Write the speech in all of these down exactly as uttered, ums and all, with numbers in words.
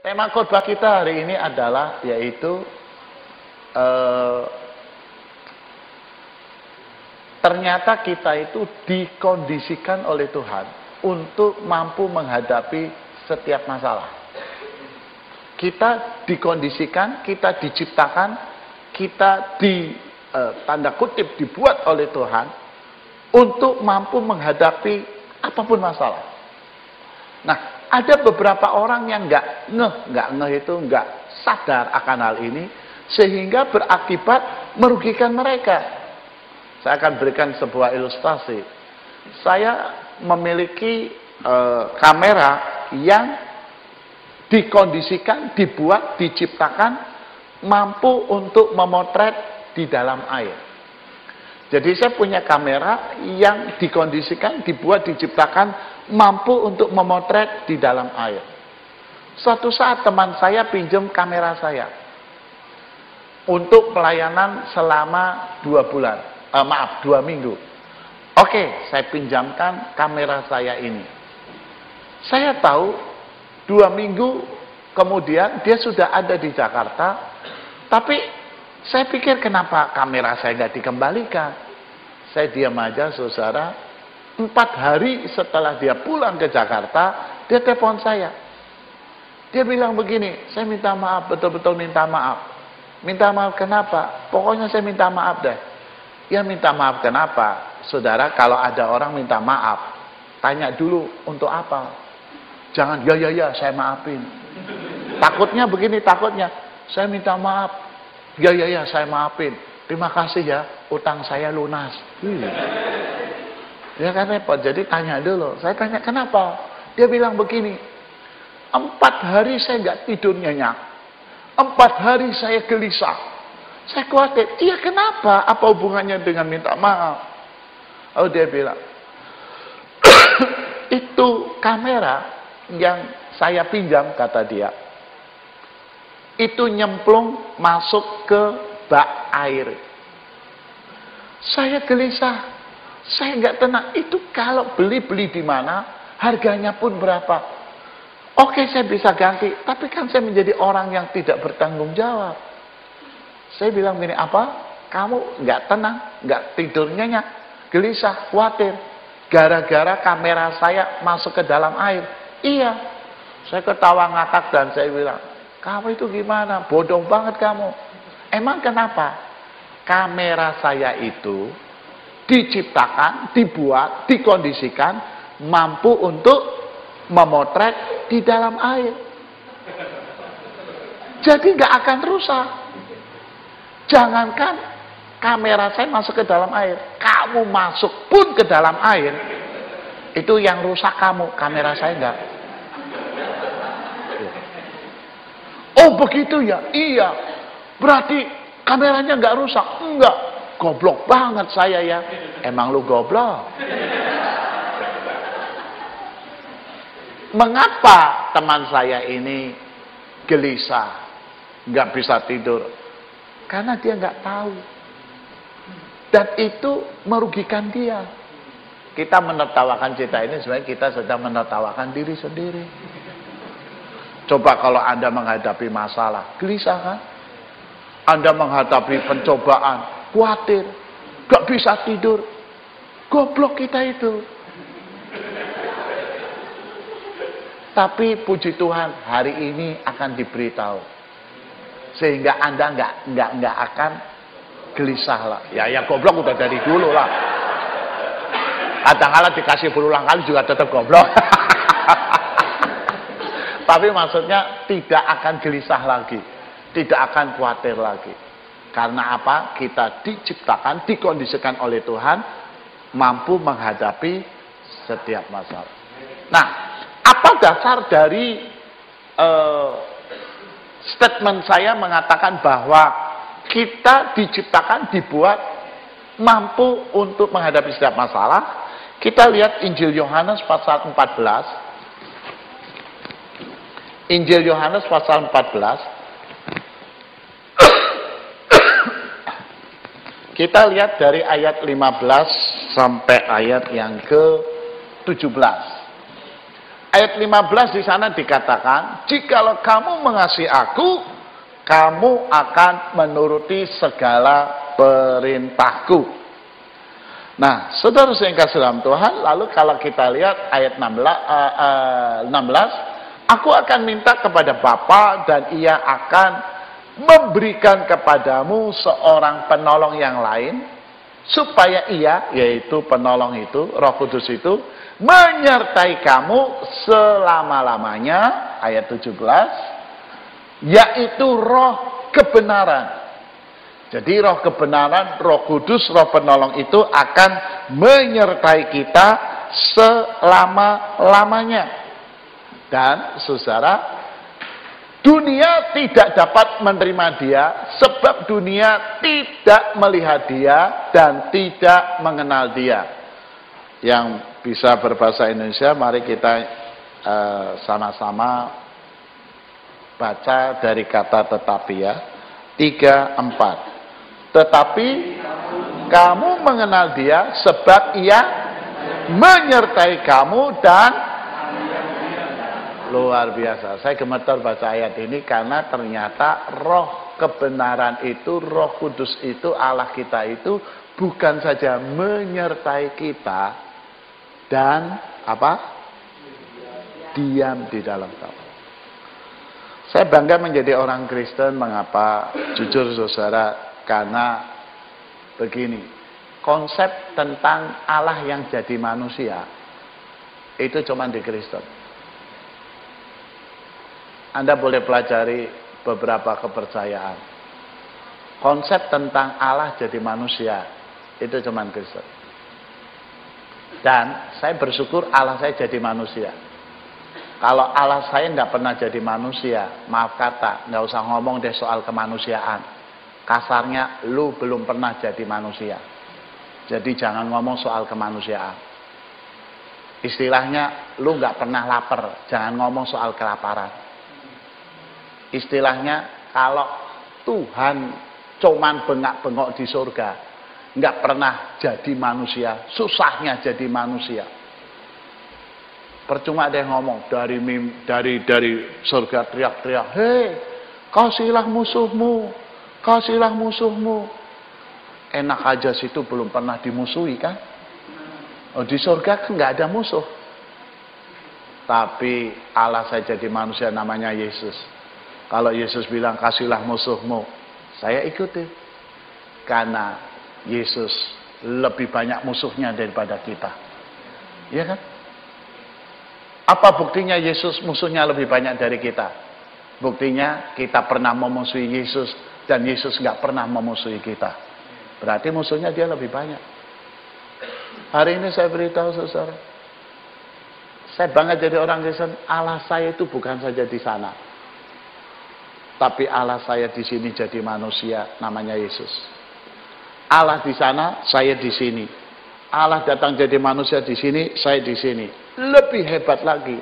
Tema khotbah kita hari ini adalah yaitu eh, ternyata kita itu dikondisikan oleh Tuhan untuk mampu menghadapi setiap masalah. Kita dikondisikan, kita diciptakan, kita di eh, tanda kutip dibuat oleh Tuhan untuk mampu menghadapi apapun masalah. Nah, ada beberapa orang yang nggak ngeh, nggak ngeh itu nggak sadar akan hal ini, sehingga berakibat merugikan mereka. Saya akan berikan sebuah ilustrasi. Saya memiliki e, kamera yang dikondisikan, dibuat, diciptakan mampu untuk memotret di dalam air. Jadi saya punya kamera yang dikondisikan, dibuat, diciptakan mampu untuk memotret di dalam air. Suatu saat teman saya pinjam kamera saya untuk pelayanan selama dua bulan, eh, maaf dua minggu. Oke, saya pinjamkan kamera saya ini. Saya tahu dua minggu kemudian dia sudah ada di Jakarta, tapi saya pikir kenapa kamera saya nggak dikembalikan? Saya diam aja, saudara. Empat hari setelah dia pulang ke Jakarta, dia telepon saya. Dia bilang begini, saya minta maaf, betul-betul minta maaf. Minta maaf kenapa? Pokoknya saya minta maaf deh. Ya minta maaf kenapa? Saudara, kalau ada orang minta maaf, tanya dulu untuk apa. Jangan, ya ya ya saya maafin. Takutnya begini, takutnya. Saya minta maaf. Ya ya ya saya maafin. Terima kasih ya, utang saya lunas. Hmm. Ya kan repot, jadi tanya dulu. Saya tanya kenapa? Dia bilang begini, empat hari saya nggak tidur nyenyak, empat hari saya gelisah, saya khawatir. Iya kenapa? Apa hubungannya dengan minta maaf? Oh dia bilang, itu kamera yang saya pinjam, kata dia, itu nyemplung masuk ke bak air. Saya gelisah. Saya nggak tenang, itu kalau beli-beli di mana, harganya pun berapa. Oke, saya bisa ganti, tapi kan saya menjadi orang yang tidak bertanggung jawab. Saya bilang gini, apa? Kamu nggak tenang, nggak tidur nyenyak, gelisah, khawatir, gara-gara kamera saya masuk ke dalam air. Iya, saya ketawa ngakak dan saya bilang, kamu itu gimana? Bodoh banget kamu. Emang kenapa? Kamera saya itu diciptakan, dibuat, dikondisikan mampu untuk memotret di dalam air. Jadi nggak akan rusak. Jangankan kamera saya masuk ke dalam air, kamu masuk pun ke dalam air, itu yang rusak kamu, kamera saya enggak. Oh begitu ya? Iya. Berarti kameranya nggak rusak? Enggak. Goblok banget saya ya. Emang lu goblok? Mengapa teman saya ini gelisah, nggak bisa tidur? Karena dia nggak tahu. Dan itu merugikan dia. Kita menertawakan cerita ini sebenarnya kita sedang menertawakan diri sendiri. Coba kalau Anda menghadapi masalah, gelisah kan? Anda menghadapi pencobaan, khawatir, gak bisa tidur, goblok kita itu. Tapi puji Tuhan hari ini akan diberitahu, sehingga Anda nggak nggak nggak akan gelisah lah. Ya ya goblok udah dari dulu lah. Kadang-kadang dikasih berulang kali juga tetap goblok. Tapi maksudnya tidak akan gelisah lagi, tidak akan khawatir lagi. Karena apa? Kita diciptakan, dikondisikan oleh Tuhan mampu menghadapi setiap masalah. Nah, apa dasar dari uh, statement saya mengatakan bahwa kita diciptakan, dibuat mampu untuk menghadapi setiap masalah? Kita lihat Injil Yohanes pasal empat belas. Injil Yohanes pasal empat belas. Kita lihat dari ayat lima belas sampai ayat yang ke tujuh belas. Ayat lima belas di sana dikatakan, jikalau kamu mengasihi aku, kamu akan menuruti segala perintahku. Nah, saudara yang kasih dalam Tuhan, lalu kalau kita lihat ayat enam belas, uh, uh, enam belas, aku akan minta kepada Bapa dan ia akan memberikan kepadamu seorang penolong yang lain, supaya ia, yaitu penolong itu, Roh Kudus itu, menyertai kamu selama-lamanya, ayat tujuh belas, yaitu roh kebenaran. Jadi roh kebenaran, Roh Kudus, Roh penolong itu akan menyertai kita selama-lamanya. Dan saudara, dunia tidak dapat menerima dia, sebab dunia tidak melihat dia dan tidak mengenal dia. Yang bisa berbahasa Indonesia, mari kita sama-sama uh, baca dari kata tetapi ya. Tiga, empat. Tetapi kamu mengenal dia sebab ia menyertai kamu dan luar biasa. Saya gemetar baca ayat ini karena ternyata roh kebenaran itu, Roh Kudus itu, Allah kita itu bukan saja menyertai kita dan apa? Diam di dalam kamu. Saya bangga menjadi orang Kristen. Mengapa? Jujur saudara, karena begini, konsep tentang Allah yang jadi manusia itu cuma di Kristen. Anda boleh pelajari beberapa kepercayaan. Konsep tentang Allah jadi manusia itu cuma Kristen. Dan saya bersyukur Allah saya jadi manusia. Kalau Allah saya tidak pernah jadi manusia, maaf kata, nggak usah ngomong deh soal kemanusiaan. Kasarnya, lu belum pernah jadi manusia. Jadi jangan ngomong soal kemanusiaan. Istilahnya, lu nggak pernah lapar, jangan ngomong soal kelaparan. Istilahnya, kalau Tuhan cuman bengak-bengok di surga, nggak pernah jadi manusia, susahnya jadi manusia. Percuma deh ngomong dari mim, dari dari surga teriak-teriak, hei, kasihilah musuhmu. Kasihlah musuhmu. Enak aja situ belum pernah dimusuhi kan? Oh, di surga kan nggak ada musuh. Tapi Allah saya jadi manusia namanya Yesus. Kalau Yesus bilang kasihlah musuhmu, saya ikuti. Karena Yesus lebih banyak musuhnya daripada kita. Iya kan? Apa buktinya Yesus musuhnya lebih banyak dari kita? Buktinya kita pernah memusuhi Yesus dan Yesus nggak pernah memusuhi kita. Berarti musuhnya dia lebih banyak. Hari ini saya beritahu saudara, saya bangga jadi orang Kristen. Allah saya itu bukan saja di sana, tapi Allah saya di sini jadi manusia, namanya Yesus. Allah di sana, saya di sini. Allah datang jadi manusia di sini, saya di sini. Lebih hebat lagi,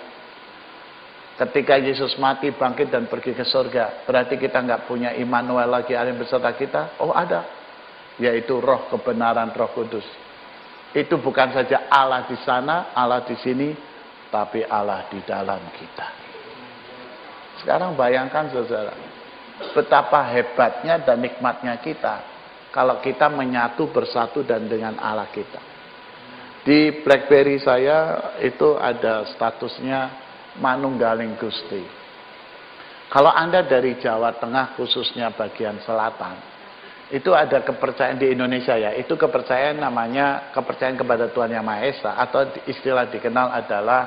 ketika Yesus mati, bangkit dan pergi ke surga, berarti kita nggak punya Immanuel lagi, ada yang beserta kita? Oh ada, yaitu Roh kebenaran, Roh Kudus. Itu bukan saja Allah di sana, Allah di sini, tapi Allah di dalam kita. Sekarang bayangkan saudara, betapa hebatnya dan nikmatnya kita kalau kita menyatu bersatu dan dengan Allah kita. Di BlackBerry saya itu ada statusnya Manunggaling Gusti. Kalau Anda dari Jawa Tengah khususnya bagian selatan, itu ada kepercayaan di Indonesia ya, itu kepercayaan namanya kepercayaan kepada Tuhan Yang Maha Esa, atau istilah dikenal adalah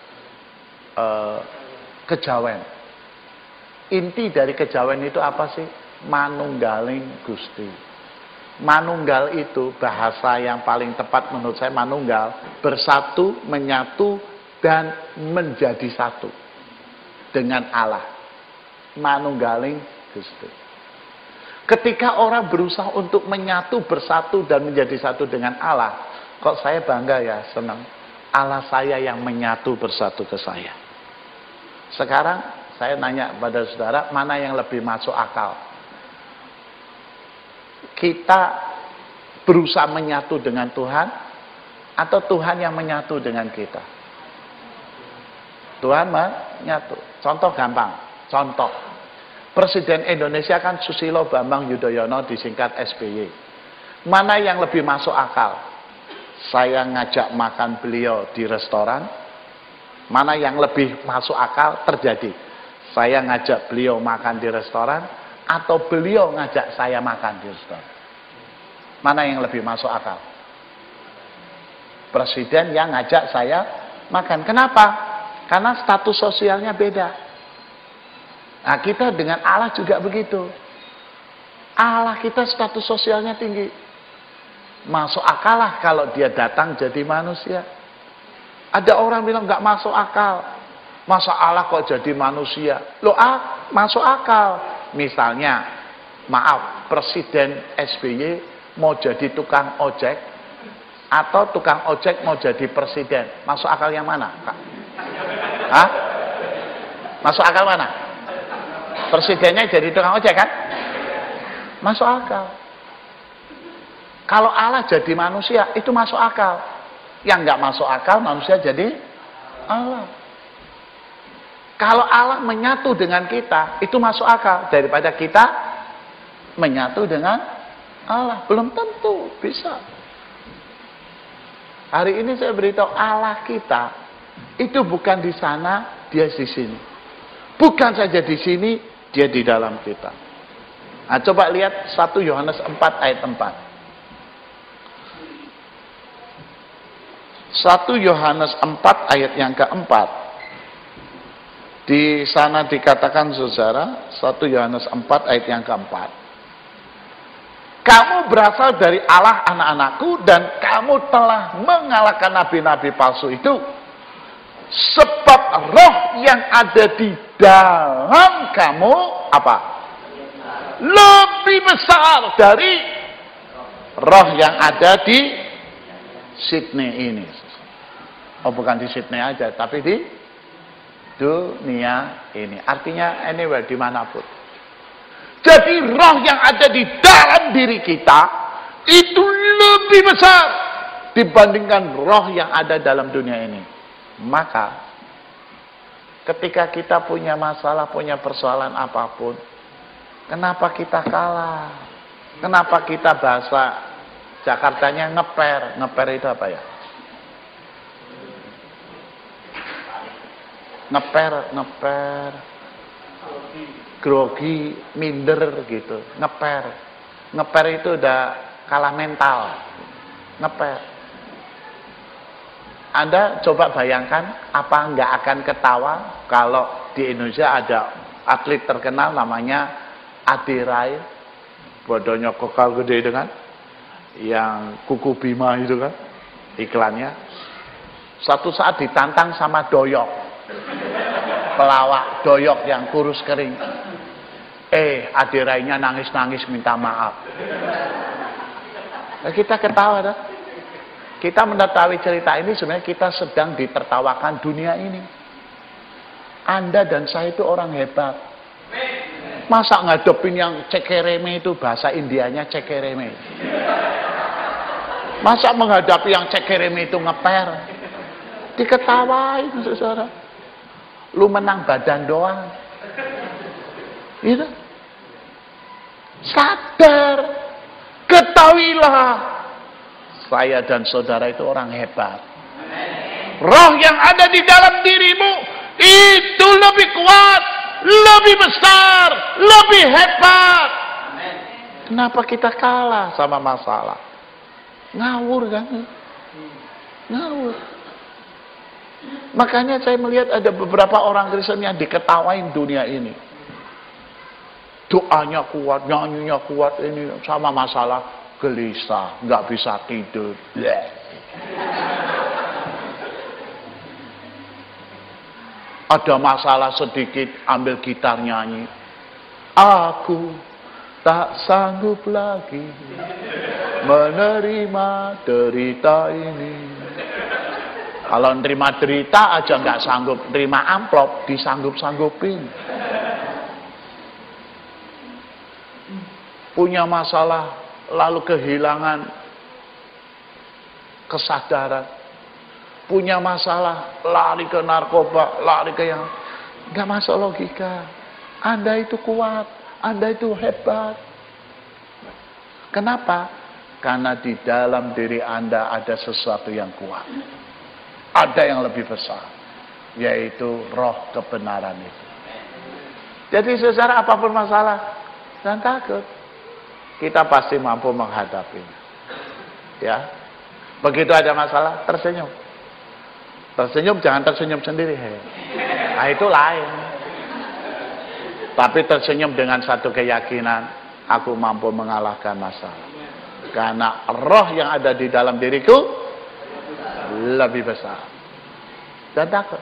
uh, kejawen. Inti dari kejawen itu apa sih? Manunggaling Gusti. Manunggal itu bahasa yang paling tepat menurut saya, manunggal, bersatu, menyatu, dan menjadi satu dengan Allah. Manunggaling Gusti. Ketika orang berusaha untuk menyatu, bersatu, dan menjadi satu dengan Allah, kok saya bangga ya, senang. Allah saya yang menyatu bersatu ke saya. Sekarang saya nanya pada saudara, mana yang lebih masuk akal? Kita berusaha menyatu dengan Tuhan, atau Tuhan yang menyatu dengan kita? Tuhan menyatu. Contoh gampang, contoh. Presiden Indonesia kan Susilo Bambang Yudhoyono, disingkat S B Y. Mana yang lebih masuk akal? Saya ngajak makan beliau di restoran. Mana yang lebih masuk akal terjadi? Saya ngajak beliau makan di restoran, atau beliau ngajak saya makan di restoran? Mana yang lebih masuk akal? Presiden yang ngajak saya makan. Kenapa? Karena status sosialnya beda. Nah, kita dengan Allah juga begitu. Allah kita status sosialnya tinggi. Masuk akal lah kalau dia datang jadi manusia. Ada orang bilang nggak masuk akal. Masa Allah kok jadi manusia? Loh, ah, masuk akal. Misalnya, maaf, Presiden S B Y mau jadi tukang ojek, atau tukang ojek mau jadi presiden. Masuk akal yang mana, Kak? Hah? Masuk akal mana? Presidennya jadi tukang ojek kan? Masuk akal. Kalau Allah jadi manusia, itu masuk akal. Yang nggak masuk akal, manusia jadi Allah. Kalau Allah menyatu dengan kita, itu masuk akal. Daripada kita menyatu dengan Allah. Belum tentu bisa. Hari ini saya beritahu, Allah kita itu bukan di sana, dia di sini. Bukan saja di sini, dia di dalam kita. Nah, coba lihat satu Yohanes empat ayat empat. satu Yohanes empat ayat yang keempat. Di sana dikatakan, saudara, satu Yohanes empat ayat yang keempat. Kamu berasal dari Allah, anak-anakku, dan kamu telah mengalahkan nabi-nabi palsu itu. Sebab roh yang ada di dalam kamu, apa? Lebih besar dari roh yang ada di Sydney ini. Oh, bukan di Sydney aja, tapi di dunia ini. Artinya anywhere, dimanapun. Jadi roh yang ada di dalam diri kita itu lebih besar dibandingkan roh yang ada dalam dunia ini. Maka ketika kita punya masalah, punya persoalan apapun, kenapa kita kalah? Kenapa kita bahasa Jakartanya ngeper? Ngeper itu apa ya? Ngeper, ngeper, grogi, minder gitu. Ngeper, ngeper itu udah kalah mental. Ngeper. Anda coba bayangkan, apa nggak akan ketawa kalau di Indonesia ada atlet terkenal namanya Adi Rai, bodohnya kokal gede itu kan, yang kuku Bima itu kan, iklannya. Satu saat ditantang sama Doyok, pelawak Doyok yang kurus kering. Eh, Adi Rai-nya nangis-nangis minta maaf. Nah, kita ketawa dah. Kita mengetahui cerita ini, sebenarnya kita sedang ditertawakan dunia ini. Anda dan saya itu orang hebat. Masa ngadepin yang cekereme itu, bahasa Indianya cekereme. Masa menghadapi yang cekereme itu ngeper. Diketawain, saudara. Lu menang badan doang. Gitu. Sadar. Ketahuilah. Saya dan saudara itu orang hebat. Roh yang ada di dalam dirimu itu lebih kuat, lebih besar, lebih hebat. Kenapa kita kalah sama masalah? Ngawur kan? Ngawur. Makanya saya melihat ada beberapa orang Kristen yang diketawain dunia ini. Doanya kuat, nyanyinya kuat, ini sama masalah gelisah, nggak bisa tidur. Bleh. Ada masalah sedikit, ambil gitar nyanyi. Aku tak sanggup lagi menerima derita ini. Kalau nerima derita aja nggak sanggup, nerima amplop disanggup-sanggupin. Punya masalah, lalu kehilangan kesadaran. punya masalah, lari ke narkoba, lari ke yang nggak masuk logika. Anda itu kuat, Anda itu hebat. Kenapa? Karena di dalam diri Anda ada sesuatu yang kuat. Ada yang lebih besar, yaitu roh kebenaran itu. Jadi secara apapun masalah, jangan takut. Kita pasti mampu menghadapinya. Ya. Begitu ada masalah, tersenyum. Tersenyum, jangan tersenyum sendiri. Nah, itu lain. Tapi tersenyum dengan satu keyakinan, aku mampu mengalahkan masalah. Karena roh yang ada di dalam diriku lebih besar. Dan takut.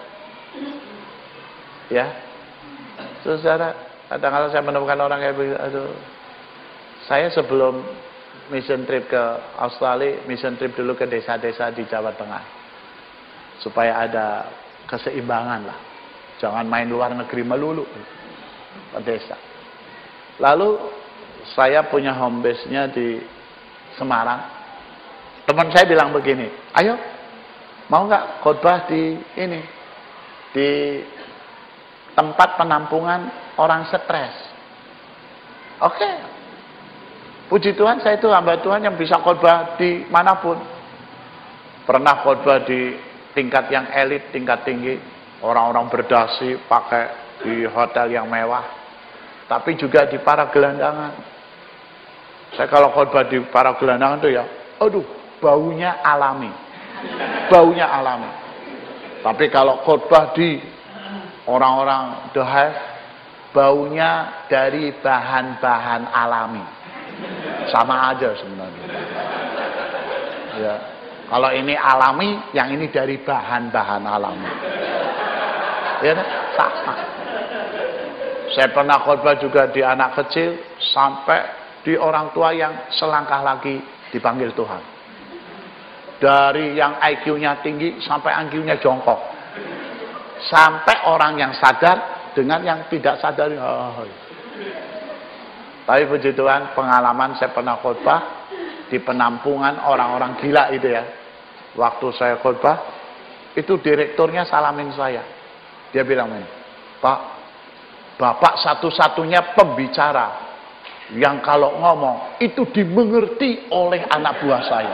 Ya. Saudara, kadang-kadang saya menemukan orang kayak begitu, aduh. Saya sebelum mission trip ke Australia, mission trip dulu ke desa-desa di Jawa Tengah. Supaya ada keseimbangan lah. Jangan main luar negeri melulu. Ke desa. Lalu saya punya home base-nya di Semarang. Teman saya bilang begini, ayo, mau nggak khotbah di ini, di tempat penampungan orang stres? Oke, puji Tuhan saya itu hamba Tuhan yang bisa khotbah di manapun. Pernah khotbah di tingkat yang elit, tingkat tinggi, orang-orang berdasi pakai di hotel yang mewah, tapi juga di para gelandangan. Saya kalau khotbah di para gelandangan itu ya, aduh, baunya alami. Baunya alami. Tapi kalau khotbah di orang-orang the hive, baunya dari bahan-bahan alami. Sama aja sebenarnya. Ya. Kalau ini alami, yang ini dari bahan-bahan alami. Ya, sama. Saya pernah khotbah juga di anak kecil sampai di orang tua yang selangkah lagi dipanggil Tuhan. Dari yang I Q-nya tinggi sampai I Q-nya jongkok. Sampai orang yang sadar dengan yang tidak sadar. Oh. Tapi puji Tuhan, pengalaman saya pernah khotbah di penampungan orang-orang gila itu ya. Waktu saya khotbah, itu direkturnya salamin saya. Dia bilang, Pak, Bapak satu-satunya pembicara yang kalau ngomong itu dimengerti oleh anak buah saya.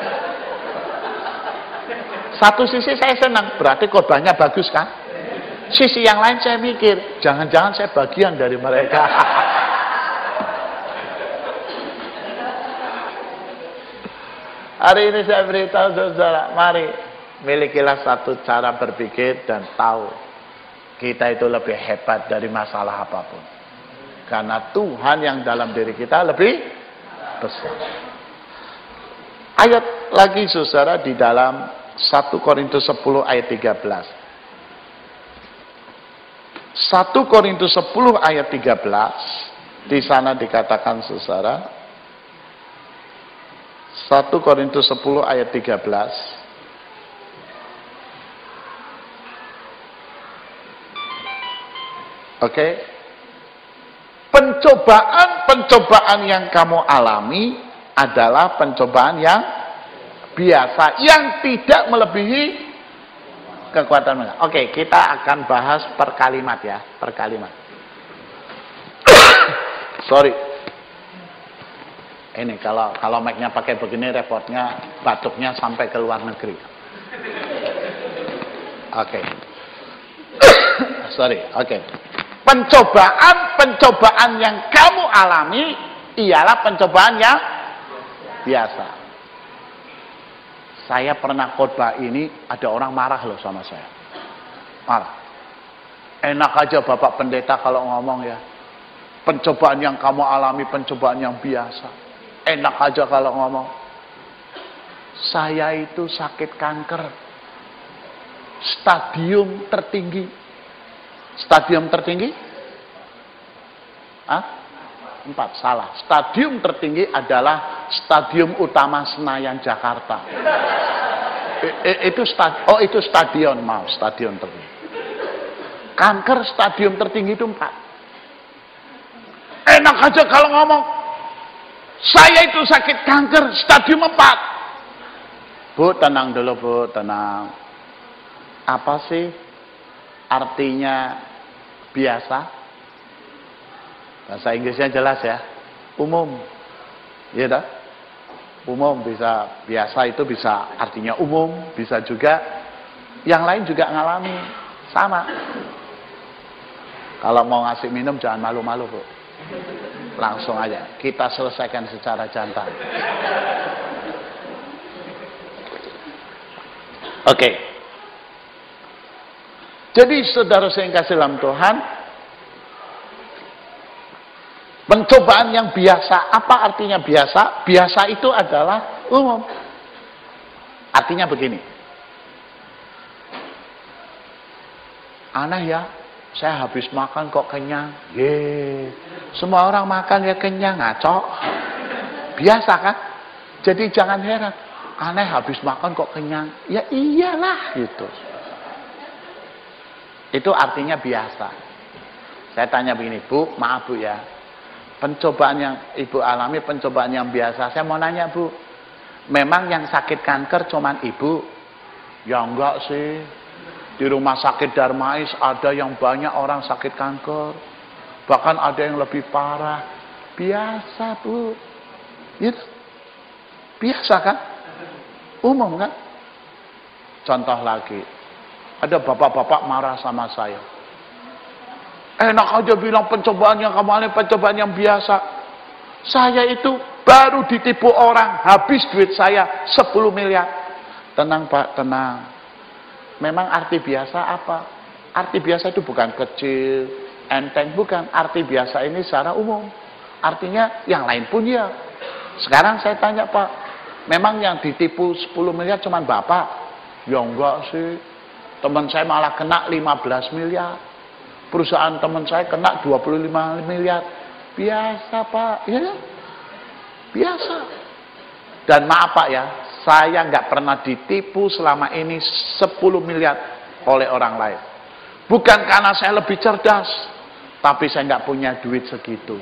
Satu sisi saya senang, berarti khotbahnya bagus kan? Sisi yang lain saya mikir, jangan-jangan saya bagian dari mereka. Hari ini saya beritahu saudara, mari milikilah satu cara berpikir dan tahu kita itu lebih hebat dari masalah apapun. Karena Tuhan yang dalam diri kita lebih besar. Ayat lagi saudara di dalam satu Korintus sepuluh ayat tiga belas. satu Korintus sepuluh ayat tiga belas. Di sana dikatakan saudara. satu Korintus sepuluh ayat tiga belas. Oke. Okay. Pencobaan-pencobaan yang kamu alami adalah pencobaan yang biasa, yang tidak melebihi kekuatan mereka. Oke, kita akan bahas per kalimat ya, per kalimat. Sorry. Ini kalau kalau mic-nya pakai begini repotnya, batuknya sampai ke luar negeri. Oke. Sorry, oke. Pencobaan-pencobaan yang kamu alami ialah pencobaan yang biasa. Saya pernah khotbah ini, ada orang marah loh sama saya. Marah. Enak aja Bapak Pendeta kalau ngomong ya. Pencobaan yang kamu alami, pencobaan yang biasa. Enak aja kalau ngomong. Saya itu sakit kanker. Stadium tertinggi. Stadium tertinggi? Hah? Empat, salah. Stadium tertinggi adalah Stadium Utama Senayan Jakarta. I, itu stad, oh itu stadion, mau stadion tertinggi. Kanker stadium tertinggi itu empat. Enak aja kalau ngomong, saya itu sakit kanker stadium empat. Bu, tenang dulu Bu, tenang. Apa sih artinya biasa? Bahasa Inggrisnya jelas ya, umum. Iya dah? Umum bisa, biasa itu bisa artinya umum, bisa juga yang lain juga ngalami sama. Kalau mau ngasih minum jangan malu-malu, Bu. Langsung aja kita selesaikan secara jantan. Oke. Okay. Jadi saudara saya yang kasih dalam Tuhan, pencobaan yang biasa, apa artinya biasa? Biasa itu adalah umum. Artinya begini. Aneh ya, saya habis makan kok kenyang. Ye, semua orang makan ya kenyang, ngaco. Biasa kan? Jadi jangan heran. Aneh habis makan kok kenyang. Ya iyalah gitu. Itu artinya biasa. Saya tanya begini, Bu, maaf Bu ya. Pencobaan yang Ibu alami, pencobaan yang biasa. Saya mau nanya Bu, memang yang sakit kanker cuman Ibu? Ya enggak sih. Di rumah sakit Darmais ada yang banyak orang sakit kanker. Bahkan ada yang lebih parah. Biasa Bu. Gitu. Biasa kan? Umum kan? Contoh lagi. Ada bapak-bapak marah sama saya. Enak aja bilang pencobaan yang kamu alami pencobaan yang biasa. Saya itu baru ditipu orang. Habis duit saya sepuluh miliar. Tenang Pak, tenang. Memang arti biasa apa? Arti biasa itu bukan kecil, enteng, bukan. Arti biasa ini secara umum. Artinya yang lain pun ya. Sekarang saya tanya Pak, memang yang ditipu sepuluh miliar cuma Bapak? Ya enggak sih. Teman saya malah kena lima belas miliar. Perusahaan teman saya kena dua puluh lima miliar. Biasa Pak, ya? Biasa. Dan maaf Pak ya, saya nggak pernah ditipu selama ini sepuluh miliar oleh orang lain. Bukan karena saya lebih cerdas, tapi saya nggak punya duit segitu.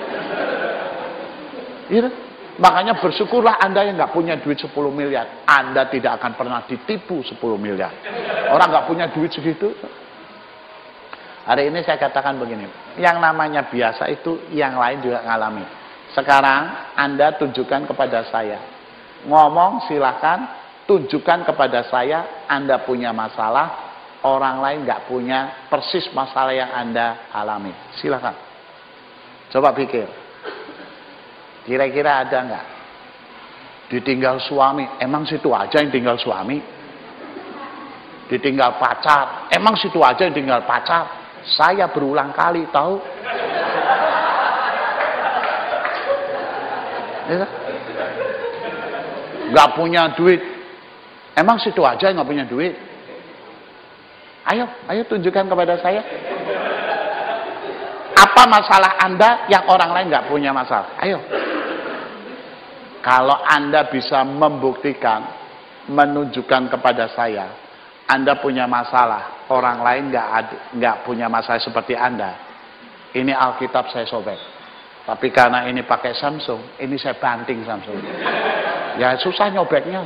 Iya, makanya bersyukurlah Anda yang nggak punya duit sepuluh miliar. Anda tidak akan pernah ditipu sepuluh miliar. Orang nggak punya duit segitu. Hari ini saya katakan begini, yang namanya biasa itu yang lain juga ngalami. Sekarang Anda tunjukkan kepada saya. Ngomong silakan, tunjukkan kepada saya Anda punya masalah, orang lain nggak punya persis masalah yang Anda alami. Silakan. Coba pikir. Kira-kira ada nggak? Ditinggal suami, emang situ aja yang tinggal suami? Ditinggal pacar, emang situ aja yang tinggal pacar? Saya berulang kali tahu. Ya, nggak punya duit, emang situ aja nggak punya duit? Ayo, ayo tunjukkan kepada saya. Apa masalah Anda yang orang lain nggak punya masalah? Ayo. Kalau Anda bisa membuktikan, menunjukkan kepada saya, Anda punya masalah, orang lain nggak nggak punya masalah seperti Anda. Ini Alkitab saya sobek. Tapi karena ini pakai Samsung, ini saya banting Samsung. Ya susah nyobeknya.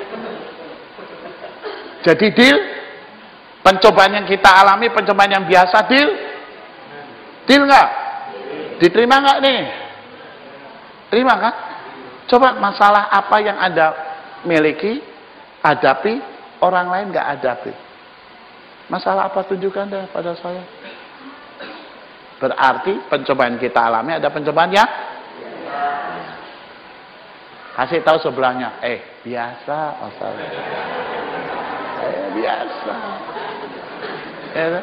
Jadi deal, pencobaan yang kita alami, pencobaan yang biasa, deal, deal nggak? Diterima nggak nih? Terima kan? Coba masalah apa yang Anda miliki, hadapi, orang lain nggak hadapi. Masalah apa tunjukkan deh pada saya. Berarti pencobaan kita alami ada pencobaan ya? Kasih tahu sebelahnya, eh biasa masalah. Eh biasa. Ya,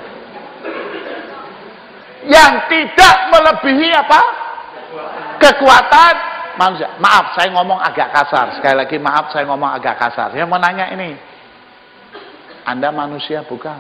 yang tidak melebihi apa? Kekuatan manusia. Maaf, saya ngomong agak kasar. Sekali lagi maaf, saya ngomong agak kasar. Saya mau nanya ini, Anda manusia bukan?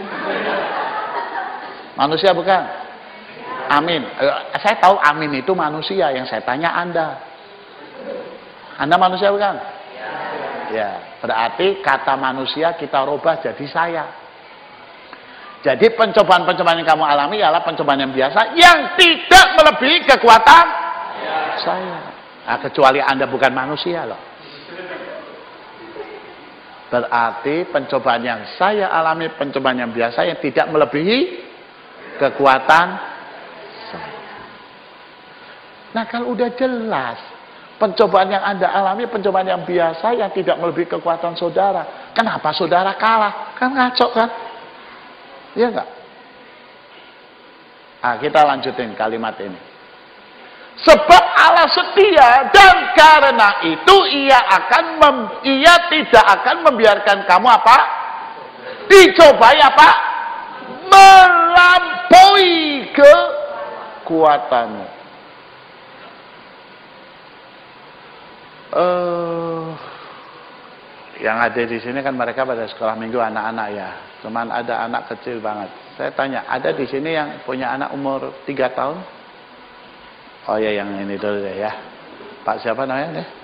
Manusia bukan? Amin. Saya tahu amin itu manusia. Yang saya tanya Anda. Anda manusia bukan? Ya. Berarti kata manusia kita rubah jadi saya. Jadi pencobaan-pencobaan yang kamu alami adalah pencobaan yang biasa yang tidak melebihi kekuatan saya. Nah, kecuali Anda bukan manusia loh. Berarti pencobaan yang saya alami, pencobaan yang biasa yang tidak melebihi kekuatan saya. Nah kalau udah jelas, pencobaan yang Anda alami, pencobaan yang biasa yang tidak melebihi kekuatan saudara. Kenapa saudara kalah? Kan ngaco kan? Iya enggak? Nah, kita lanjutin kalimat ini. Sebab Allah setia dan karena itu ia akan mem, ia tidak akan membiarkan kamu apa? Dicobai apa? Melampaui kekuatanmu. Uh, yang ada di sini kan mereka pada sekolah minggu anak-anak ya. Cuman ada anak kecil banget. Saya tanya, ada di sini yang punya anak umur tiga tahun? Oh ya, yang ini dulu deh ya. Pak siapa namanya nih?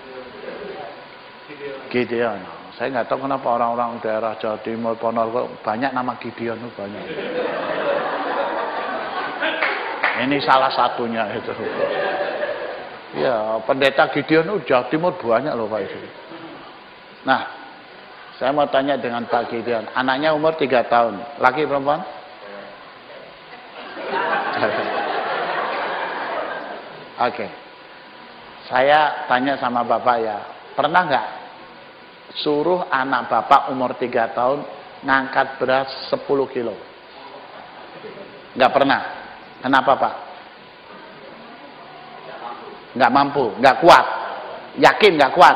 Gideon. Saya nggak tahu kenapa orang-orang daerah Jawa Timur, Ponorogo banyak nama Gideon tuh banyak. Ini salah satunya itu. Ya, pendeta Gideon itu Jawa Timur banyak loh Pak itu. Nah, saya mau tanya dengan Pak Gideon, anaknya umur tiga tahun, laki perempuan? Oke, okay. Saya tanya sama Bapak ya, pernah nggak suruh anak Bapak umur tiga tahun ngangkat beras sepuluh kilo? Nggak pernah. Kenapa Pak? Nggak mampu, nggak kuat. Yakin nggak kuat?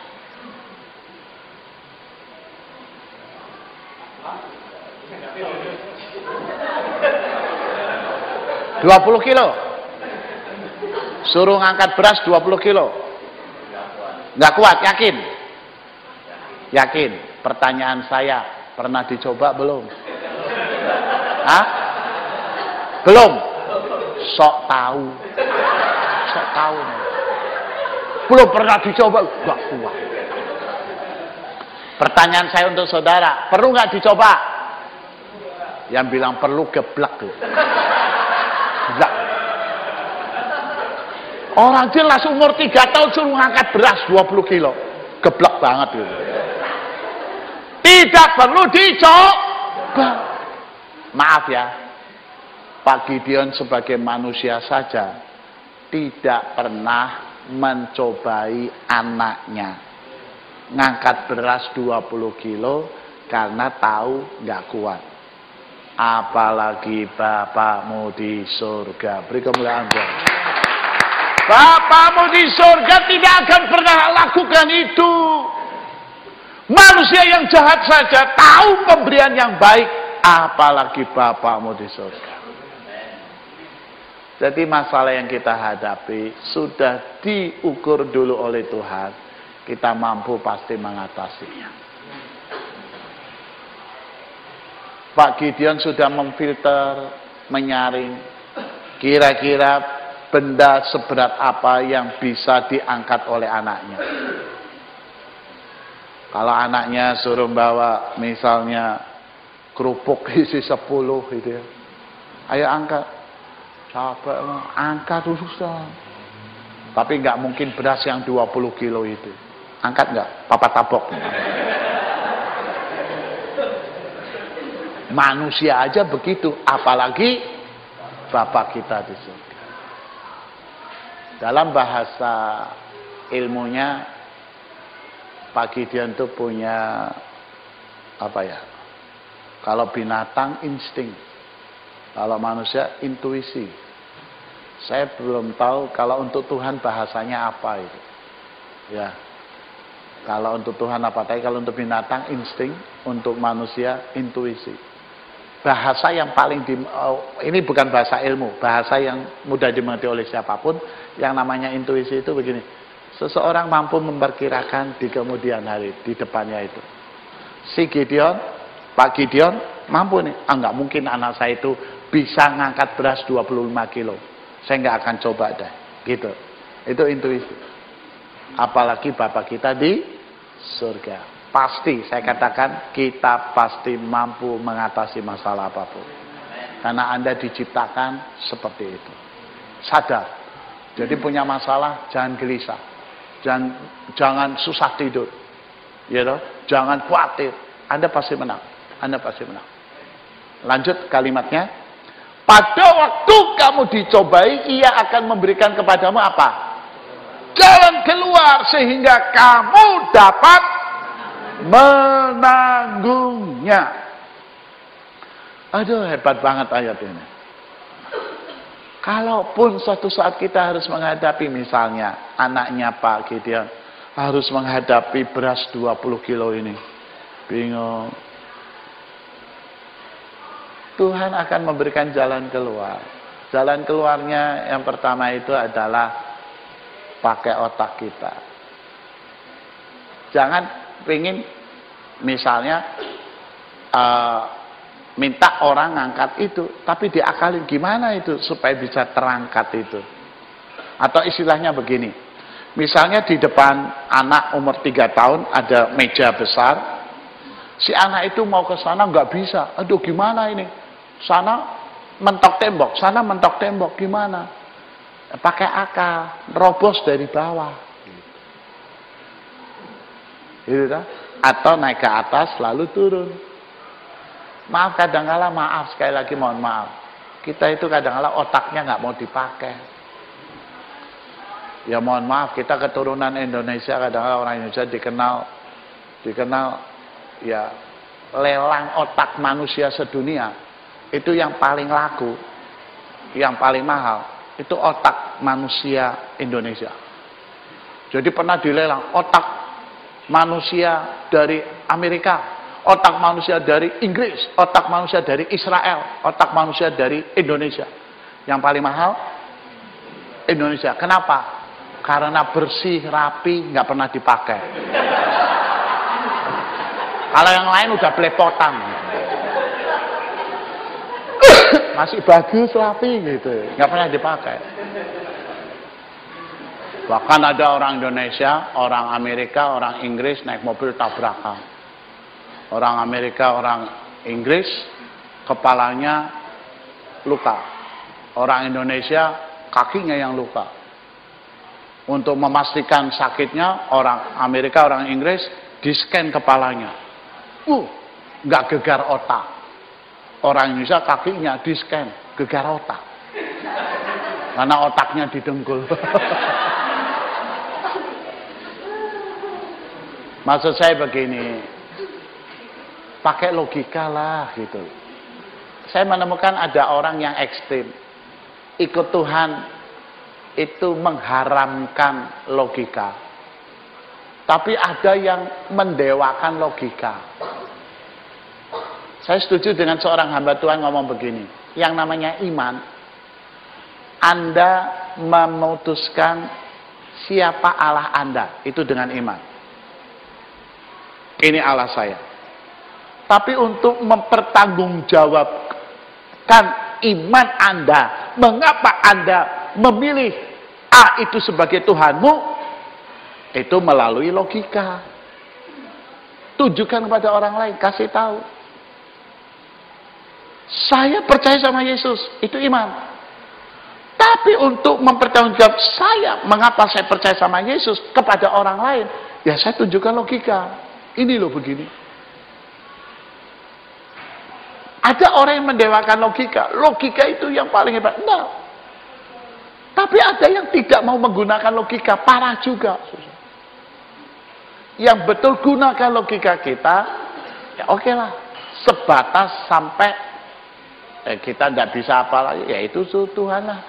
dua puluh kilo. Suruh ngangkat beras dua puluh kilo. Nggak kuat, yakin? Yakin. Pertanyaan saya, pernah dicoba belum? Hah? Belum? Sok tahu. Sok tahu. Belum pernah dicoba, nggak kuat. Pertanyaan saya untuk saudara, perlu nggak dicoba? Yang bilang perlu geblek tuh. Geblek. Orang jelas umur tiga tahun suruh ngangkat beras dua puluh kilo. Geblek banget gitu. Tidak perlu dicoba. Maaf ya, Pak Gideon sebagai manusia saja tidak pernah mencobai anaknya ngangkat beras dua puluh kilo karena tahu nggak kuat. Apalagi Bapakmu di surga. Beri kemuliaan Tuhan. Bapakmu di surga tidak akan pernah lakukan itu. Manusia yang jahat saja tahu pemberian yang baik, apalagi Bapakmu di surga. Jadi masalah yang kita hadapi sudah diukur dulu oleh Tuhan. Kita mampu pasti mengatasinya. Pak Gideon sudah memfilter, menyaring kira-kira benda seberat apa yang bisa diangkat oleh anaknya. Kalau anaknya suruh bawa misalnya kerupuk isi sepuluh gitu ya. Ayo angkat. Capek, angkat susah. Tapi nggak mungkin beras yang dua puluh kilo itu. Angkat nggak? Papa tabok. Manusia aja begitu, apalagi Bapak kita di surga. Dalam bahasa ilmunya, Pak Gideon itu punya apa ya? Kalau binatang insting, kalau manusia intuisi. Saya belum tahu kalau untuk Tuhan bahasanya apa itu. Ya, kalau untuk Tuhan apa? Tapi kalau untuk binatang insting, untuk manusia intuisi. Bahasa yang paling di, oh, ini bukan bahasa ilmu, bahasa yang mudah dimengerti oleh siapapun. Yang namanya intuisi itu begini, seseorang mampu memperkirakan di kemudian hari, di depannya itu. Si Gideon, Pak Gideon mampu nih, ah nggak mungkin anak saya itu bisa ngangkat beras dua puluh lima kilo, saya nggak akan coba deh, gitu. Itu intuisi. Apalagi Bapak kita di surga, pasti saya katakan kita pasti mampu mengatasi masalah apapun, karena Anda diciptakan seperti itu. Sadar. Jadi punya masalah, jangan gelisah. Jangan, jangan susah tidur. Ya toh? Jangan khawatir, Anda pasti menang. Anda pasti menang. Lanjut kalimatnya. Pada waktu kamu dicobai, ia akan memberikan kepadamu apa? Jalan keluar sehingga kamu dapat menanggungnya. Aduh, hebat banget ayat ini. Kalaupun suatu saat kita harus menghadapi, misalnya anaknya Pak Gideon harus menghadapi beras dua puluh kilo ini, bingung. Tuhan akan memberikan jalan keluar. Jalan keluarnya yang pertama itu adalah pakai otak kita. Jangan pengen misalnya uh, minta orang ngangkat itu, tapi diakalin gimana itu supaya bisa terangkat itu. Atau istilahnya begini, misalnya di depan anak umur tiga tahun ada meja besar, si anak itu mau ke sana nggak bisa, aduh gimana ini? Sana mentok tembok, sana mentok tembok, gimana? Pakai akal, robos dari bawah. Gitu kan? Atau naik ke atas lalu turun. Maaf kadang-kala maaf, sekali lagi mohon maaf. Kita itu kadang-kala otaknya nggak mau dipakai. Ya mohon maaf, kita keturunan Indonesia, kadang-kala orang Indonesia dikenal dikenal ya lelang otak manusia sedunia. Itu yang paling laku, yang paling mahal, itu otak manusia Indonesia. Jadi pernah dilelang otak manusia dari Amerika, otak manusia dari Inggris, otak manusia dari Israel, otak manusia dari Indonesia. Yang paling mahal Indonesia. Kenapa? Karena bersih, rapi, nggak pernah dipakai. Kalau yang lain udah belepotan, masih bagus, rapi gitu, nggak pernah dipakai. Bahkan ada orang Indonesia, orang Amerika, orang Inggris naik mobil tabrakan. Orang Amerika, orang Inggris, kepalanya luka. Orang Indonesia, kakinya yang luka. Untuk memastikan sakitnya, orang Amerika, orang Inggris, di-scan kepalanya. Uh, nggak gegar otak. Orang Indonesia kakinya di-scan, gegar otak. Karena otaknya didengkul. Maksud saya begini, pakai logika lah gitu. Saya menemukan ada orang yang ekstrim. Ikut Tuhan itu mengharamkan logika. Tapi ada yang mendewakan logika. Saya setuju dengan seorang hamba Tuhan ngomong begini, yang namanya iman, Anda memutuskan siapa Allah Anda, itu dengan iman. Ini Allah saya. Tapi untuk mempertanggungjawabkan iman Anda, mengapa Anda memilih A itu sebagai Tuhanmu, itu melalui logika. Tunjukkan kepada orang lain, kasih tahu. Saya percaya sama Yesus, itu iman. Tapi untuk mempertanggungjawab saya, mengapa saya percaya sama Yesus kepada orang lain, ya saya tunjukkan logika. Ini loh begini. Ada orang yang mendewakan logika. Logika itu yang paling hebat. Nah, tapi ada yang tidak mau menggunakan logika, parah juga. Yang betul gunakan logika kita, ya oke lah, sebatas sampai Eh, kita tidak bisa apa lagi, ya itu Tuhan lah.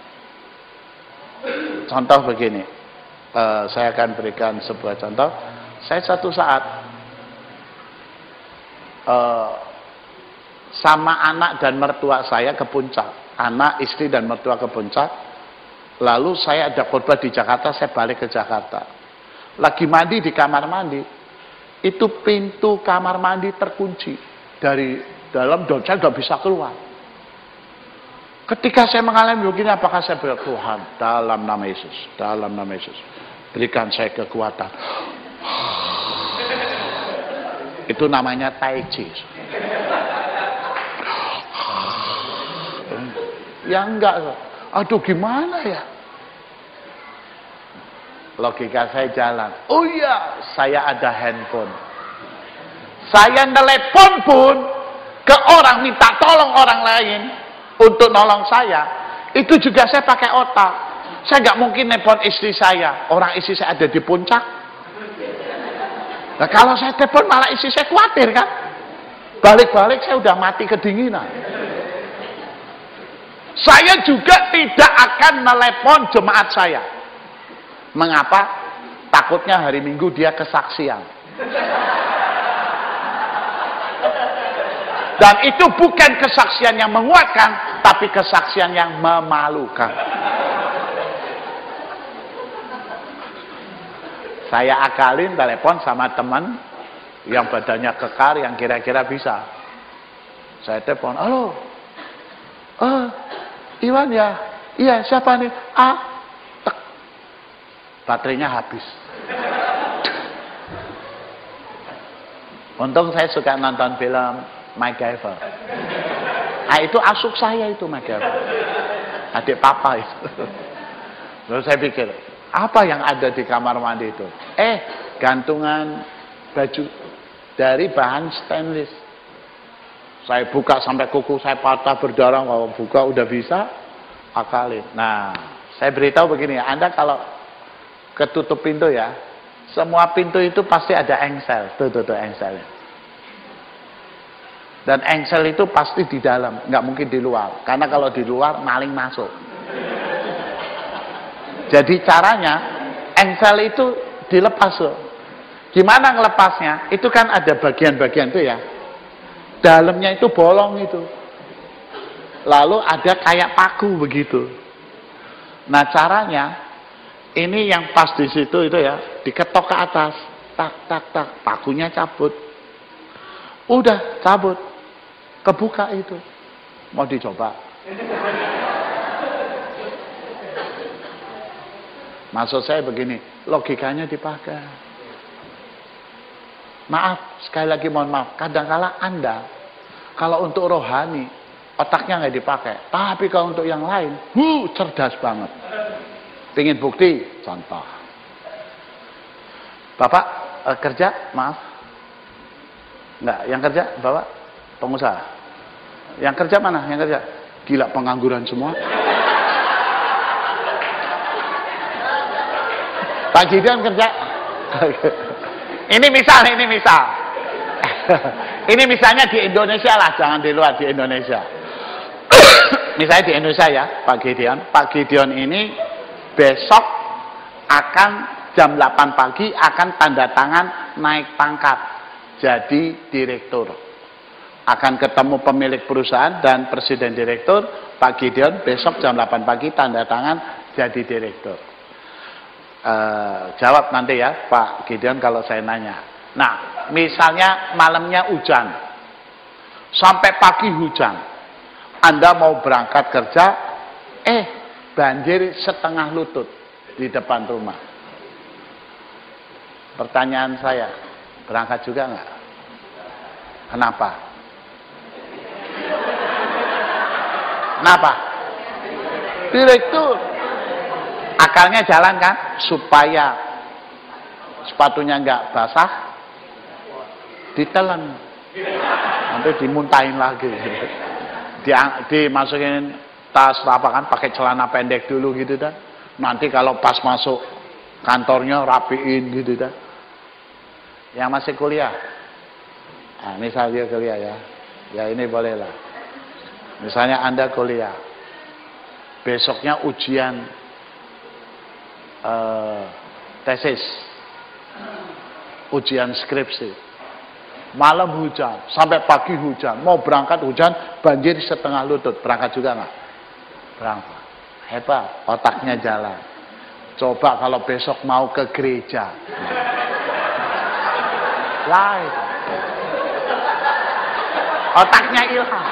Contoh begini, uh, saya akan berikan sebuah contoh. Saya satu saat uh, sama anak dan mertua saya ke puncak, anak, istri dan mertua ke puncak. Lalu saya ada khotbah di Jakarta, saya balik ke Jakarta. Lagi mandi di kamar mandi, itu pintu kamar mandi terkunci dari dalam, dan saya tidak bisa keluar. Ketika saya mengalami begini, apakah saya berkata, Tuhan, dalam nama Yesus, dalam nama Yesus, berikan saya kekuatan. Itu namanya Tai Chi. Ya enggak, aduh gimana ya? Logika saya jalan. Oh iya, saya ada handphone. Saya telepon pun ke orang, minta tolong orang lain untuk nolong saya, itu juga saya pakai otak. Saya nggak mungkin telepon istri saya, orang istri saya ada di puncak. Nah, kalau saya telepon malah istri saya khawatir kan. Balik-balik saya udah mati kedinginan. Saya juga tidak akan melepon jemaat saya. Mengapa? Takutnya hari Minggu dia kesaksian. Dan itu bukan kesaksian yang menguatkan, tapi kesaksian yang memalukan. Saya akalin telepon sama teman yang badannya kekar, yang kira-kira bisa. Saya telepon, halo, oh, Iwan ya, iya siapa nih? Ah, tek. Baterainya habis. Untung saya suka nonton film MacGyver. Ah, itu asuk saya itu MacGyver. Adik papa itu. Lalu saya pikir, apa yang ada di kamar mandi itu? Eh, gantungan baju dari bahan stainless. Saya buka sampai kuku saya patah berdarah. Kalau buka udah bisa, akalin. Nah, saya beritahu begini ya, Anda kalau ketutup pintu ya, semua pintu itu pasti ada engsel. Tuh, tuh, tuh engselnya. Dan engsel itu pasti di dalam, nggak mungkin di luar. Karena kalau di luar maling masuk. Jadi caranya engsel itu dilepas loh. Gimana ngelepasnya? Itu kan ada bagian-bagian tuh ya. Dalamnya itu bolong itu. Lalu ada kayak paku begitu. Nah caranya, ini yang pas di situ itu ya, diketok ke atas. Tak, tak, tak. Pakunya cabut. Udah, cabut. Kebuka itu. Mau dicoba? Maksud saya begini, logikanya dipakai. Maaf, sekali lagi mohon maaf, kadang-kala Anda, kalau untuk rohani, otaknya nggak dipakai. Tapi kalau untuk yang lain, huh, cerdas banget. Pengen bukti? Contoh. Bapak eh, kerja, maaf. Nggak, yang kerja, Bapak pengusaha. Yang kerja mana? Yang kerja? Gila, pengangguran semua. Pak Gideon kerja. Ini misal, ini misal. Ini misalnya di Indonesia lah, jangan di luar, di Indonesia. Misalnya di Indonesia ya, Pak Gideon. Pak Gideon ini besok akan jam delapan pagi akan tanda tangan naik pangkat jadi direktur. Akan ketemu pemilik perusahaan dan presiden direktur. Pak Gideon besok jam delapan pagi tanda tangan jadi direktur. Uh, jawab nanti ya Pak Gideon kalau saya nanya. Nah, misalnya malamnya hujan, sampai pagi hujan, Anda mau berangkat kerja, eh banjir setengah lutut di depan rumah. Pertanyaan saya, berangkat juga nggak? Kenapa? Kenapa? Direktur. Akalnya jalan kan, supaya sepatunya nggak basah, ditelan, nanti dimuntahin lagi, di, dimasukin tas apa kan, pakai celana pendek dulu gitu dah. Nanti kalau pas masuk kantornya rapiin gitu dah. Yang masih kuliah, nah, misal dia kuliah ya, ya ini boleh lah. Misalnya Anda kuliah, besoknya ujian Uh, tesis, ujian skripsi, malam hujan, sampai pagi hujan, mau berangkat hujan, banjir setengah lutut, berangkat juga nggak? Berangkat, hebat, otaknya jalan. Coba kalau besok mau ke gereja, lain, otaknya ilham.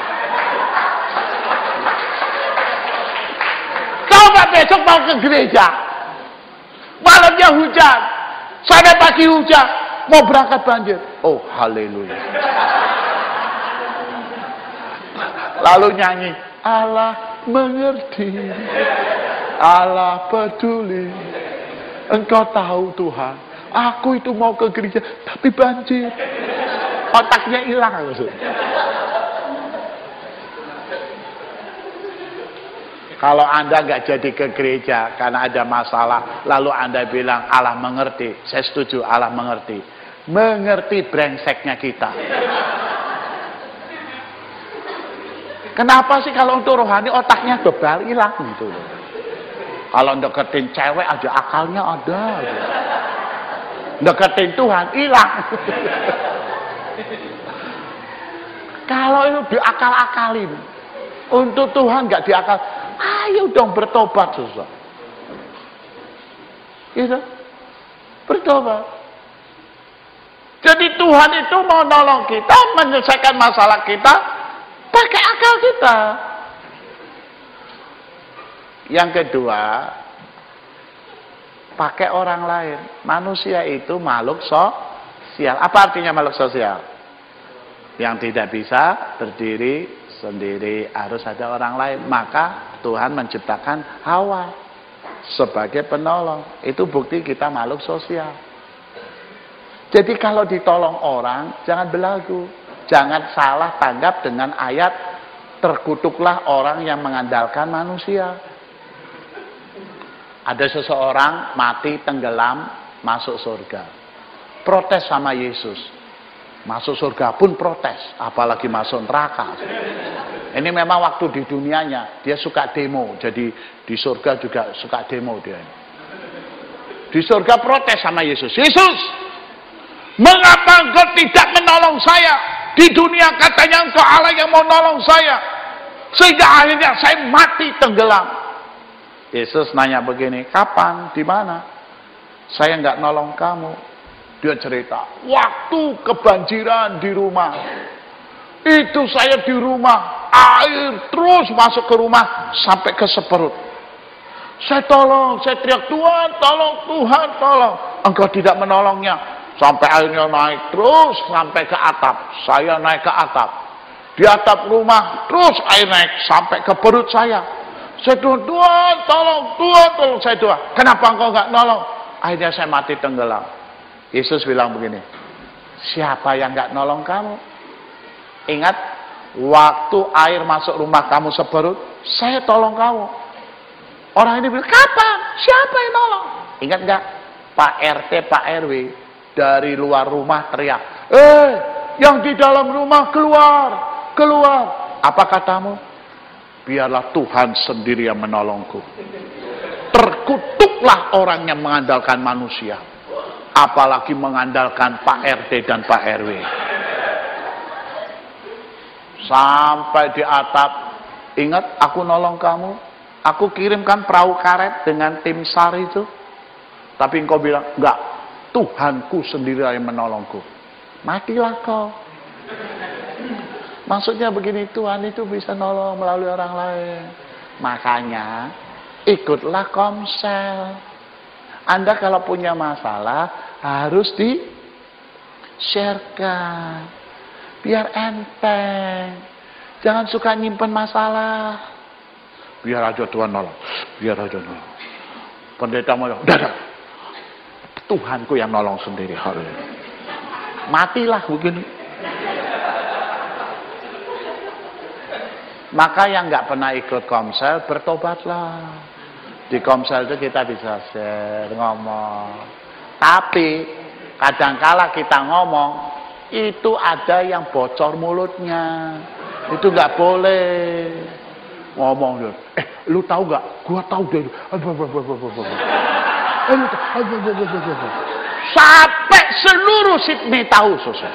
Coba besok mau ke gereja, malamnya hujan, sampai pagi hujan, mau berangkat banjir. Oh, haleluya. Lalu nyanyi, Allah mengerti, Allah peduli, Engkau tahu Tuhan, Aku itu mau ke gereja, tapi banjir. Otaknya hilang. Kalau Anda nggak jadi ke gereja karena ada masalah, lalu Anda bilang Allah mengerti, saya setuju Allah mengerti. Mengerti brengseknya kita. Kenapa sih kalau untuk rohani otaknya bebal hilang gitu loh. Kalau deketin cewek aja akalnya ada. Gitu. Deketin Tuhan hilang. Kalau itu diakal-akalin, untuk Tuhan nggak diakal. Ayo dong bertobat, susah. Gitu. Bertobat. Jadi Tuhan itu mau nolong kita, menyelesaikan masalah kita, pakai akal kita. Yang kedua, pakai orang lain. Manusia itu makhluk sosial. Apa artinya makhluk sosial? Yang tidak bisa berdiri sendiri, harus ada orang lain. Maka Tuhan menciptakan Hawa sebagai penolong. Itu bukti kita makhluk sosial. Jadi kalau ditolong orang, jangan belagu. Jangan salah tanggap dengan ayat, terkutuklah orang yang mengandalkan manusia. Ada seseorang mati tenggelam, masuk surga. Protes sama Yesus. Masuk surga pun protes, apalagi masuk neraka. Ini memang waktu di dunianya, dia suka demo. Jadi di surga juga suka demo dia. Di surga protes sama Yesus. Yesus, mengapa engkau tidak menolong saya? Di dunia katanya engkau Allah yang mau nolong saya. Sehingga akhirnya saya mati tenggelam. Yesus nanya begini, kapan? Di mana? Saya nggak nolong kamu. Dia cerita, waktu kebanjiran di rumah. Itu saya di rumah, air terus masuk ke rumah sampai ke seperut. Saya tolong, saya teriak, Tuhan tolong, Tuhan tolong. Engkau tidak menolongnya. Sampai airnya naik terus sampai ke atap. Saya naik ke atap. Di atap rumah terus air naik sampai ke perut saya. Saya Tuhan, Tuhan tolong, Tuhan tolong, saya doa. Kenapa engkau nggak nolong? Akhirnya saya mati tenggelam. Yesus bilang begini, siapa yang nggak nolong kamu? Ingat, waktu air masuk rumah kamu seperut, saya tolong kamu. Orang ini bilang, kapan? Siapa yang nolong? Ingat nggak? Pak R T, Pak R W dari luar rumah teriak, eh, yang di dalam rumah keluar, keluar. Apa katamu? Biarlah Tuhan sendiri yang menolongku. Terkutuklah orang yang mengandalkan manusia, apalagi mengandalkan Pak R T dan Pak R W. Sampai di atap, ingat aku nolong kamu, aku kirimkan perahu karet dengan tim SAR itu, tapi engkau bilang, enggak, Tuhanku sendiri yang menolongku. Matilah kau. Maksudnya begini, Tuhan itu bisa nolong melalui orang lain. Makanya ikutlah komsel. Anda kalau punya masalah harus di-sharekan. Biar enteng. Jangan suka nyimpen masalah. Biar aja Tuhan nolong. Biar aja nolong. Pendeta mau, udah, udah. Tuhanku yang nolong sendiri. Matilah begini. Maka yang nggak pernah ikut komsel, bertobatlah. Di komsel itu kita bisa share, ngomong. Tapi kadangkala kita ngomong, itu ada yang bocor mulutnya. Itu nggak boleh. Ngomong dia, eh lu tahu nggak? Gua tahu deh. Sampai seluruh Sydney tahu, Saudara.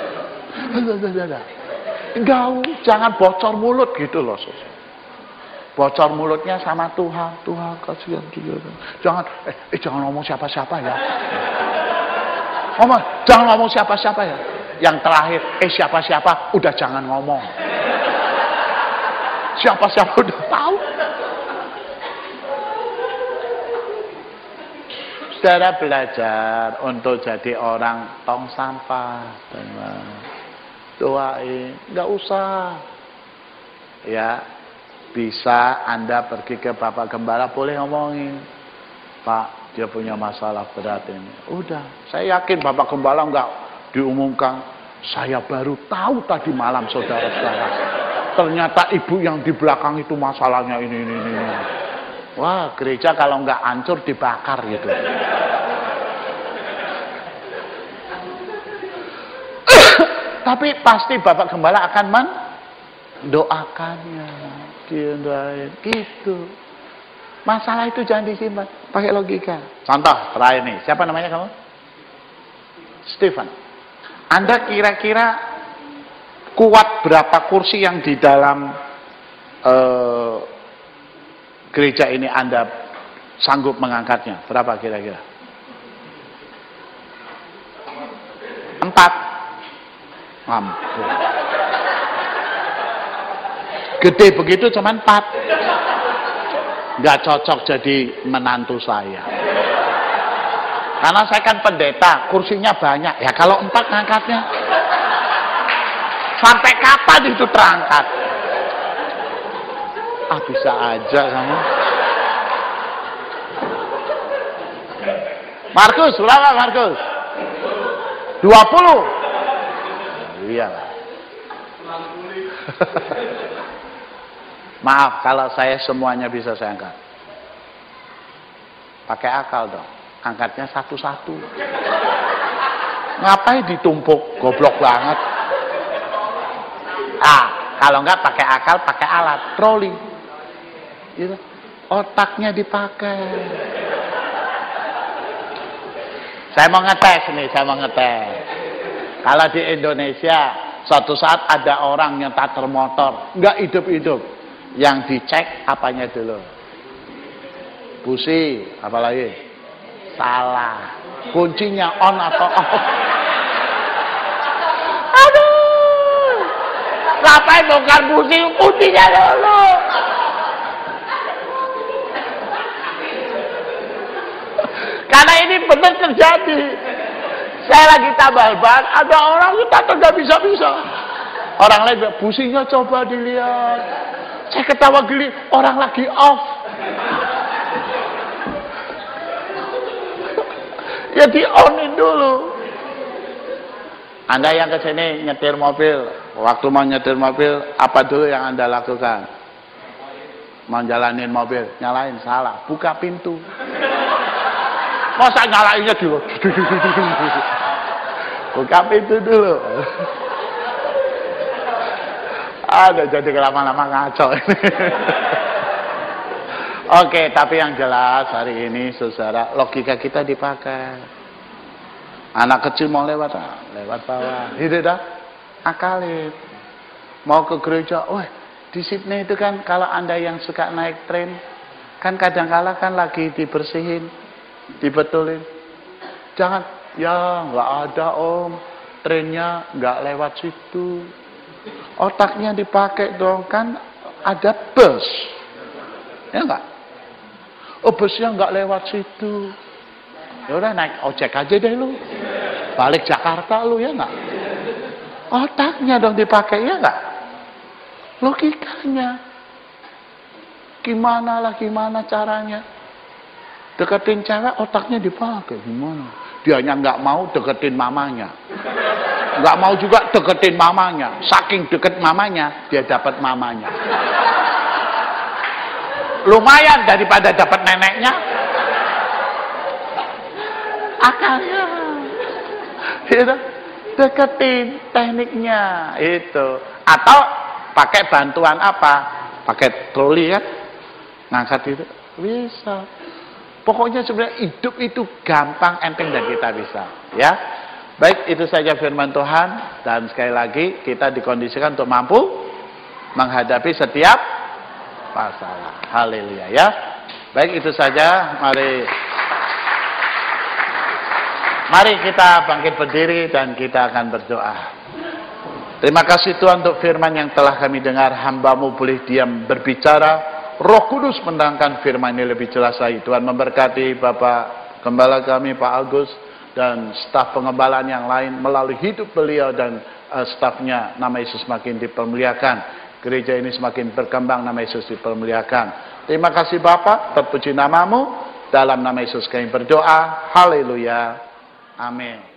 Enggak, jangan bocor mulut gitu loh, Saudara. Bocor mulutnya sama Tuhan. Tuhan kasihan dia. Jangan eh, eh jangan ngomong siapa-siapa ya. Ngomong, jangan ngomong siapa-siapa ya. Yang terakhir, eh siapa-siapa udah jangan ngomong. Siapa-siapa udah tahu. Saudara belajar untuk jadi orang tong sampah. Doain, nggak usah. Ya, bisa Anda pergi ke Bapak Gembala, boleh ngomongin. Pak, dia punya masalah berat ini. Udah, saya yakin Bapak Gembala nggak diumumkan. Saya baru tahu tadi malam, saudara-saudara. Ternyata ibu yang di belakang itu masalahnya ini, ini, ini. Wah, gereja kalau nggak hancur dibakar gitu. Tapi pasti Bapak Gembala akan mendoakannya. Gitu. Masalah itu jangan disimpan. Pakai logika. Contoh terakhir nih. Siapa namanya kamu? Stephen. Anda kira-kira kuat berapa kursi yang di dalam uh, gereja ini Anda sanggup mengangkatnya? Berapa kira-kira? Empat. Ampun. Gede begitu cuman empat. Nggak cocok jadi menantu saya. Karena saya kan pendeta, kursinya banyak. Ya kalau empat ngangkatnya, sampai kapan itu terangkat? Ah bisa aja kamu. Markus, berapa Markus? dua puluh. Iya. Maaf kalau saya semuanya bisa saya angkat. Pakai akal dong. Angkatnya satu-satu. Ngapain ditumpuk? Goblok banget. Ah, kalau enggak pakai akal, pakai alat, troli. Gitu. Otaknya dipakai. Saya mau ngetes nih, saya mau ngetes. Kalau di Indonesia, suatu saat ada orang yang starter motor, enggak hidup-hidup. Yang dicek apanya dulu? Busi, apalagi? Salah. Kuncinya on atau off? Aduh. Ngapain bongkar busi? Kuncinya dulu. Karena ini benar terjadi. Saya lagi tambal ban, ada orang kita tidak bisa-bisa. Orang lain bilang, businya coba dilihat. Saya ketawa geli, orang lagi off. Ya di-onin dulu. Anda yang kesini nyetir mobil, waktu mau nyetir mobil, apa dulu yang Anda lakukan? Mau jalanin mobil, nyalain, salah, buka pintu. Masa nyalainnya dulu? Buka pintu dulu. Ada jadi lama-lama ngaco ini. Oke, tapi yang jelas hari ini saudara, logika kita dipakai. Anak kecil mau lewat, lewat bawah. Gitu dah, akalin. Mau ke gereja, wah di Sydney itu kan kalau Anda yang suka naik tren, kan kadang-kala kan lagi dibersihin, dibetulin. Jangan, ya nggak ada om, trennya nggak lewat situ. Otaknya dipakai dong, kan ada bus, ya nggak? Oh busnya nggak lewat situ. Ya udah naik ojek aja deh lu. Balik Jakarta lu, ya nggak? Otaknya dong dipakai, ya nggak? Logikanya. Gimana lah, gimana caranya? Deketin cewek otaknya dipakai gimana? Dianya nggak mau deketin mamanya. Nggak mau juga deketin mamanya. Saking deket mamanya, dia dapat mamanya. Lumayan daripada dapat neneknya. Akalnya itu deketin tekniknya itu. Atau pakai bantuan apa? Pakai troli kan, ngangkat itu bisa. Pokoknya sebenarnya hidup itu gampang, enteng, dan kita bisa, ya. Baik, itu saja firman Tuhan. Dan sekali lagi kita dikondisikan untuk mampu menghadapi setiap masalah. Haleluya, ya. Baik, itu saja. Mari Mari kita bangkit berdiri dan kita akan berdoa. Terima kasih Tuhan untuk firman yang telah kami dengar. Hamba-Mu boleh diam berbicara. Roh Kudus menerangkan firman ini lebih jelas lagi. Tuhan memberkati Bapak Gembala kami, Pak Agus, dan staf pengembalaan yang lain melalui hidup beliau dan uh, stafnya. Nama Yesus makin dipermuliakan. Gereja ini semakin berkembang, nama Yesus dipermuliakan. Terima kasih Bapak, terpuji namamu. Dalam nama Yesus kami berdoa. Haleluya. Amin.